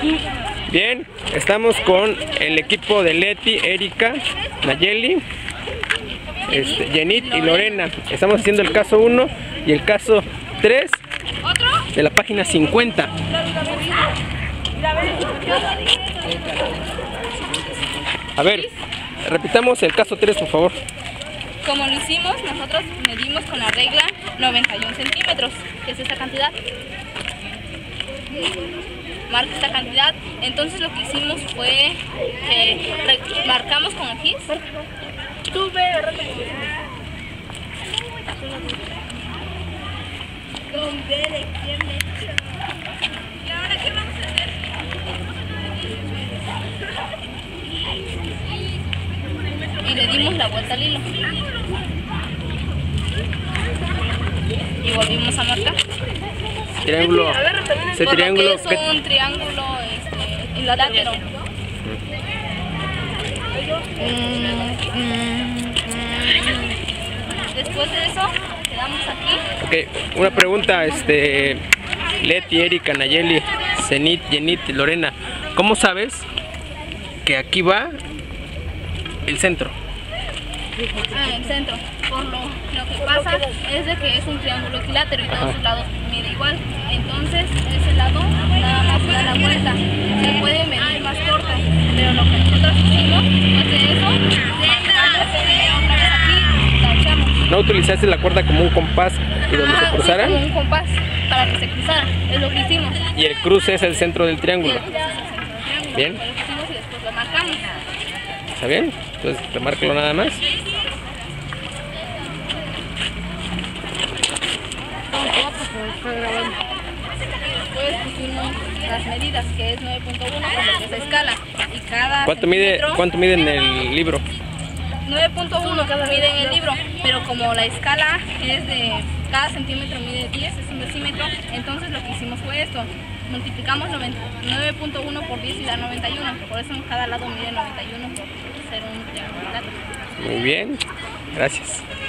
Bien, estamos con el equipo de Leti, Erika, Nayeli, Yenit y Lorena. Estamos haciendo el caso 1 y el caso 3 de la página 50. A ver, repitamos el caso 3, por favor. Como lo hicimos, nosotros medimos con la regla 91 centímetros, que es esta cantidad. Marca esta cantidad. Entonces lo que hicimos fue que marcamos con el gis. ¿Y ahora qué vamos a hacer? Y le dimos la vuelta al hilo. Y volvimos a marcar. Triángulo. Ese Por triángulo. lo que es un triángulo equilátero. Después de eso, quedamos aquí. Ok, una pregunta, Leti, Erika, Nayeli, Zenit, Yenit, Lorena. ¿Cómo sabes que aquí va el centro? El centro. Por lo que pasa es de que es un triángulo equilátero y todos sus lados mide igual. Entonces, ese lado nada más da la vuelta. Se puede medir más corto, pero lo que nosotros hicimos es de eso. Otra vez aquí, la echamos. ¿No utilizaste la cuerda como un compás y donde se cruzara? Sí, como un compás para que se cruzara. Es lo que hicimos. Y el cruce es el centro del triángulo. Bien. Lo hicimos y después lo marcamos. ¿Está bien? Entonces, remárcalo nada más. Después pusimos las medidas, que es 9.1 con lo que es escala. Y cada ¿Cuánto mide en el libro? 9.1 mide en el libro, pero como la escala es de cada centímetro mide 10, es un decímetro, entonces lo que hicimos fue esto. Multiplicamos 9.1 por 10 y da 91, por eso en cada lado mide 91 por ser un triángulo. Muy bien, gracias.